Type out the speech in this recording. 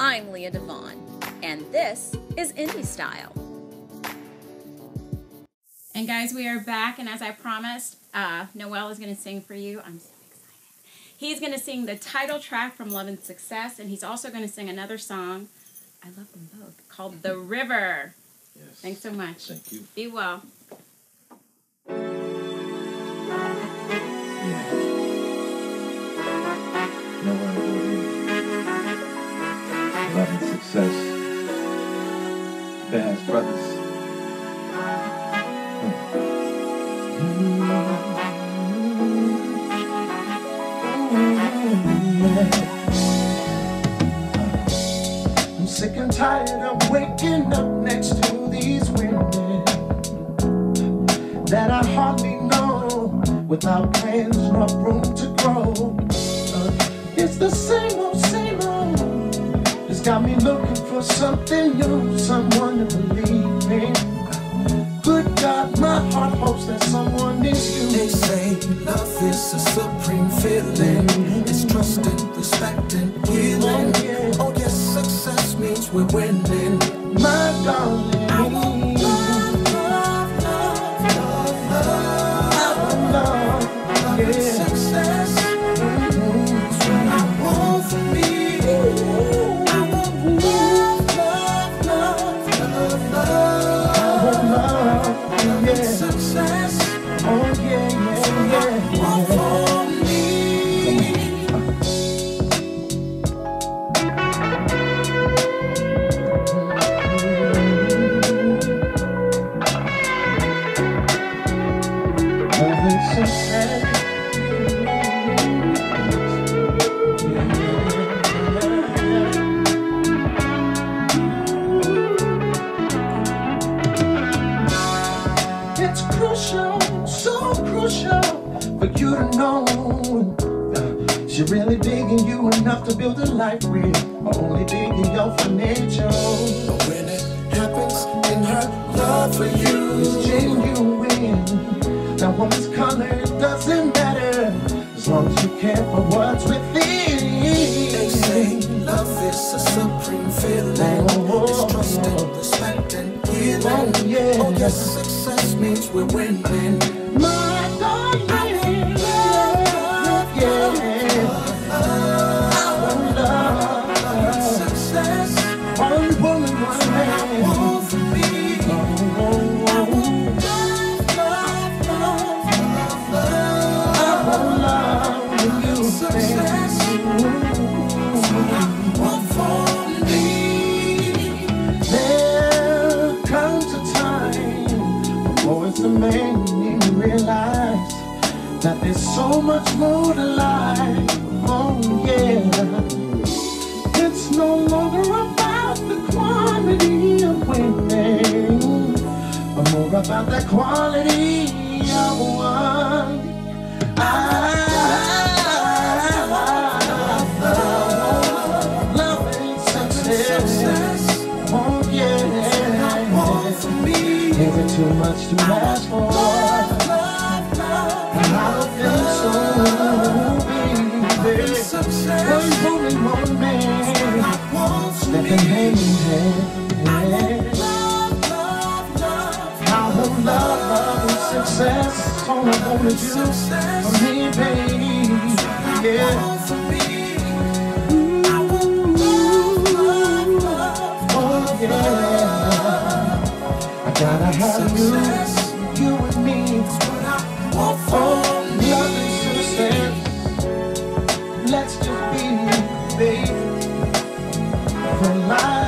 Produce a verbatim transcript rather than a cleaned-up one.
I'm Leah DeVon, and this is Indie Style. And guys, we are back, and as I promised, uh, Noel is going to sing for you. I'm so excited. He's going to sing the title track from Love and Success, and he's also going to sing another song, I love them both, called The River. Yes. Thanks so much. Thank you. Be well. Yeah. Noel Gourdin. Love and Success. Baz Brothers. I'm sick and tired of waking up next to these women that I hardly know, without plans nor room to grow. Uh, it's the same old, same old. It's got me looking for something new, someone to believe in. Good God, my heart hopes that someone is you. They say love is a supreme feeling. It's trusting, respecting, healing. Oh, yeah. Oh yes, success means we're winning. My darling, I want love, love, love, love, love. I want love, love yeah. and success. Mm-hmm. It's what I want for me. I want love, love, love, love, love. I want love, Love yeah. and success. Oh yeah, yeah, yeah, Want yeah. for me. Love and success. It's crucial, so crucial for you to know uh, she really digging you enough to build a life real, or only digging your financial. But when it happens in her love for you, It's genuine. That woman's color, it doesn't matter as long as you care for what's within. they say love is a supreme feeling. Oh, It's trusting, respecting, healing. Oh, yeah. Oh yes, success means we're winning. My darling, love, yeah. I want love, Success, one woman, one man. want for me. Oh, I want love, love, love, love, love. I want love when you Success, want for me. There comes a time for boys to man need to realize that there's so much more to life. Oh yeah, it's no longer about the quantity of women, but more about that quality of one. I love, love and success. Oh yeah, Want for me. is it too much to ask for? Love, love, love. And I don't think so, baby. Success, One woman, one man, want for let me. them hand in hand. Love, love, love. I want love, love and success. All I wanna do for me, baby. Yeah. Want for me. I want love, love, love. Oh yeah. I gotta have you, you and me. What I want for Oh, me. love and success. Let's just be, baby. For life.